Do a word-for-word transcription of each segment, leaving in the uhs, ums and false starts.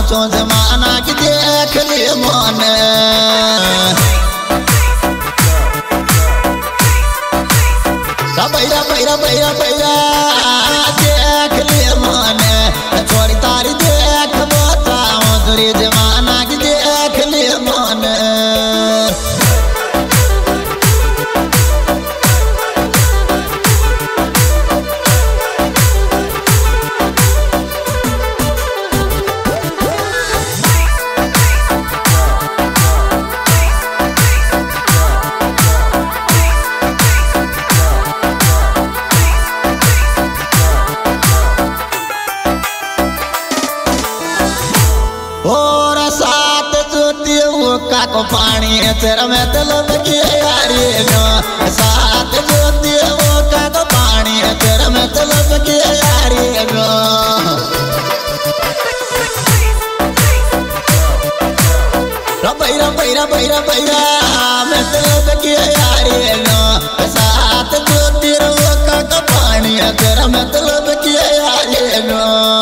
ऊंचो जमाना की देख ले मन बैरा बैरा बैरा बैरा देख ले मन छोरी तारी देख बताओ दूरी जमाना की देख ले मन को पानी तेरा में तलब की यारी नो साथ ज्योति वो का को पानी तेरा में तलब की यारी नो बैरा बैरा बैरा बैरा में तलब की यारी नो साथ ज्योति वो का को पानी तेरा में तलब की यारी नो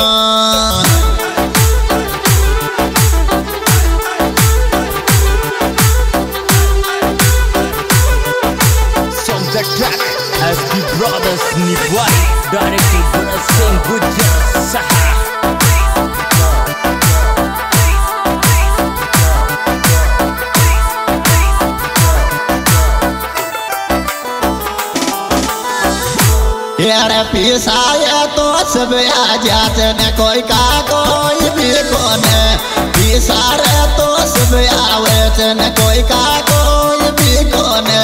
The track as the brothers Nipwai directed by Singh Gujjar Saha. यार पिसाया तो सब आ जाते न कोई का कोई भी कोने पिसारे तो सब आवे न कोई का कोई भी कोने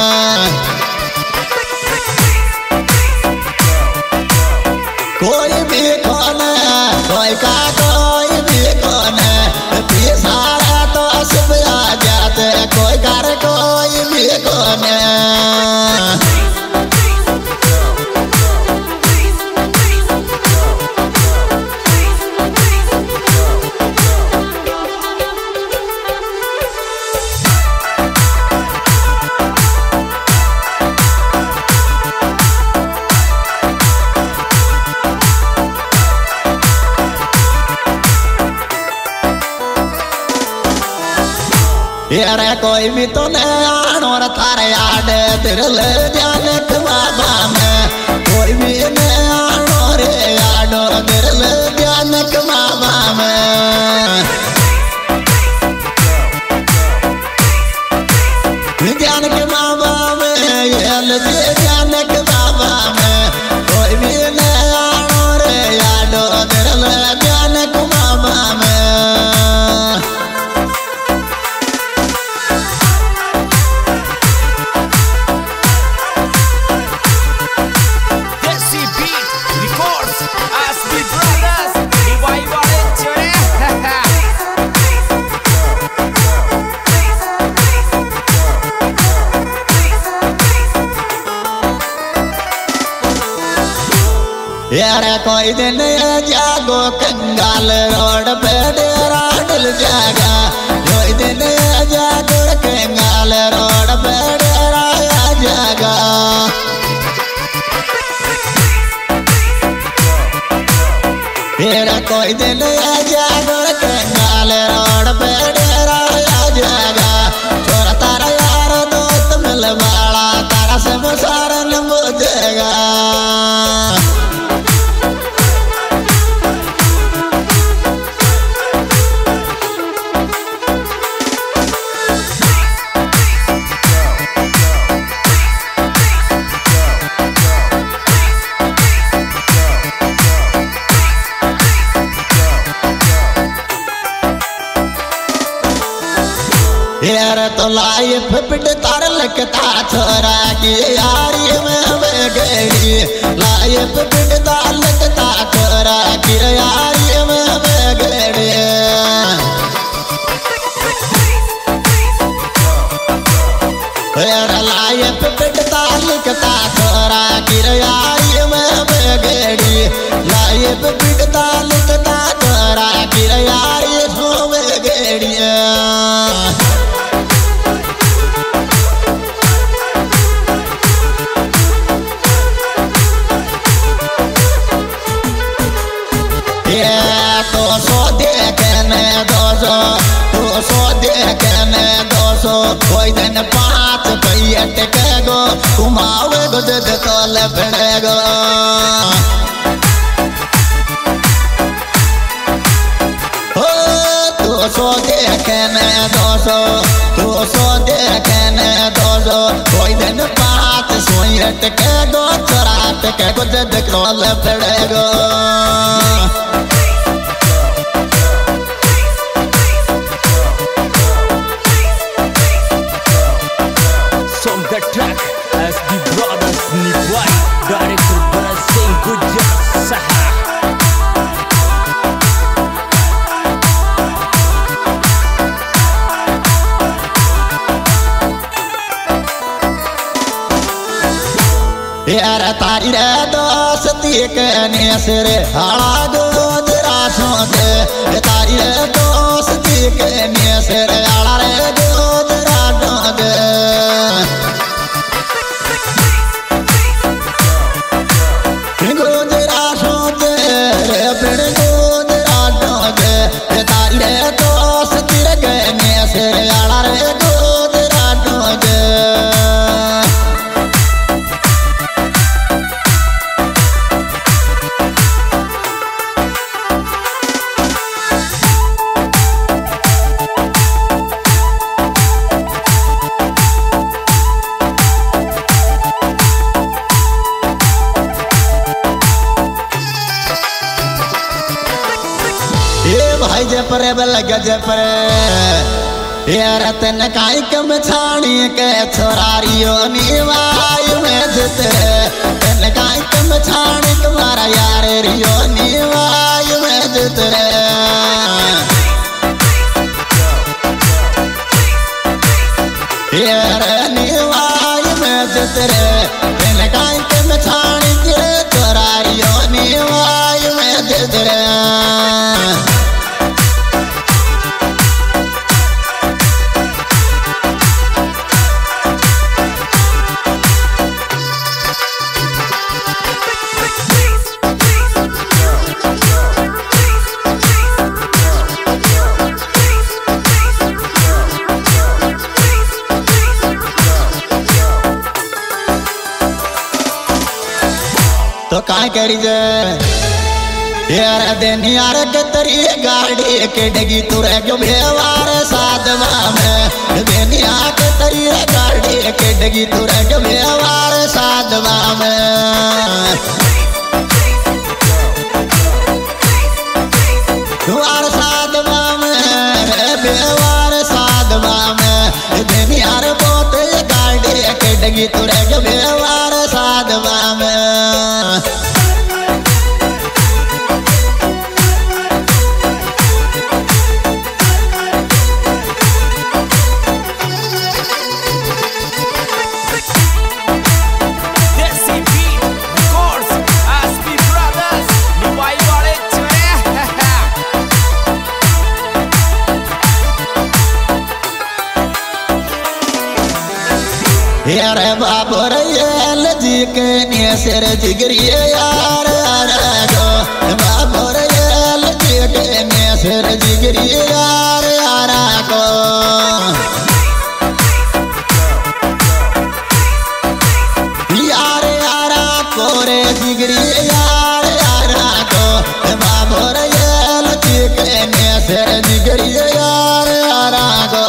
कोई भी कोने कोई का कोई भी कोने पिसारा तो सब आ जाते कोई घर कोई भी कोने यार कोई भी तो न आनो थारे याद तिरल जानक बाबा में कोई भी न आनो रे यादो तिरल जानक बाबा में जानक बाबा में ये जानक बाबा में कोई भी न आनो रे यादो तिरल जानक बाबा में यार कोई दिन जागो कंगाल रोड पे डेरा डल जागा कोई दिन जागो कंगाल रोड पे डेरा जागा तेरा कोई दिन जागो कंगाल रोड पे डेरा जागा छोरा तारा यार दोस्त मिल वाला तारा से मुसारन बुझेगा यार तो लाइफ पिट तार लगता छोरा की यारी में बेगड़ी लाइफ पिट तार लगता छोरा की यारी में बेगड़ी यार लाइफ पिट तार लगता छोरा की यारी में बेगड़ी लाइफ पिट तार लगता छोरा की यारी में बेगड़ी तो सो देख न कहने दो सौ दो सौ दे कहने दो सौ कोई दिन पाँच पहिए टिकेगो घुमावे गो जद तोल पड़ेगो दो सौ दे कहने दो सौ दो सौ दे कहने दो सौ कोई दिन पाँच सोई टिकेगो चोरा टिकेगो जद तोल पड़ेगो From the track, S B Brothers Nibwai, director Bharat Singh Gujjar Saha. यार तारी रे दोस्ती कहने सिरे हाड़ा गोद रासों दे तारी रे दोस्ती कहने सिरे हाड़ा रे गोद रासों दे गोद रासों दे रे पिण गोद रासों दे तारी रे दोस्ती कहने सिरे हाड़ा रे गोद रासों दे भाई जे परे लग जे परे यार तन काई कम छाणी के छोरारियो निवाय में जते तन काई कम छाणी तुम्हारा यार रियो निवाय में जते यार निवाय में जते तन काई कम छाणी के छोरारियो निवाय में जते तो काय करी जे यार दिन यार के तरी गाड़ी के डगी तुरे जो व्यवहार साधवा में दिन यार के तरी गाड़ी के डगी तुरे जो व्यवहार साधवा में द्वार साधवा में व्यवहार साधवा में दिन यार बहुत गाड़ी के डगी तुरे जो व्यवहार साधवा में यार बाबर याल जी के ने सिर जिगरिए यार गो बाबर याल जी के ने सिर जिगरिए यार यार को यार यार को रे जिगरिए यार यार को बाबर याल जी के ने सिर जिगरिए यार यार को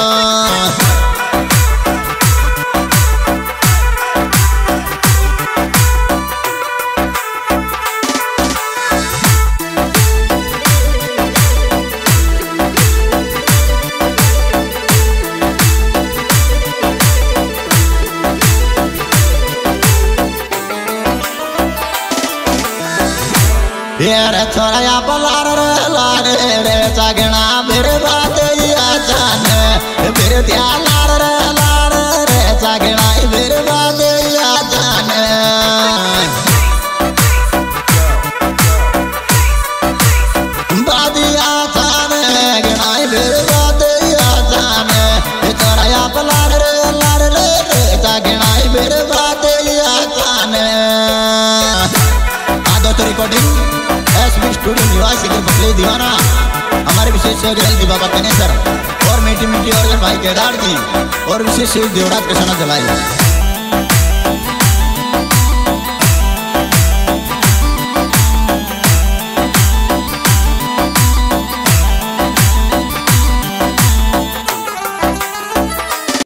यार छोरा या पलार रे लार रे चागना मेरे बात या जाने मेरे त्या लार रे लार रे चागना मेरे बात या जाने बादिया जाने गना मेरे बात या जाने छोरा या पलार रे लार रे चागना मेरे बात या जाने आदो तो रिकॉर्डिंग स्टूडियो निवासी के बकले दीवाना हमारे हमारे विशेष सहयोगी बाबा कनेसर और मीठी मीठी और भाई केदार जी और विशेष देवराज कृष्णा जलाई।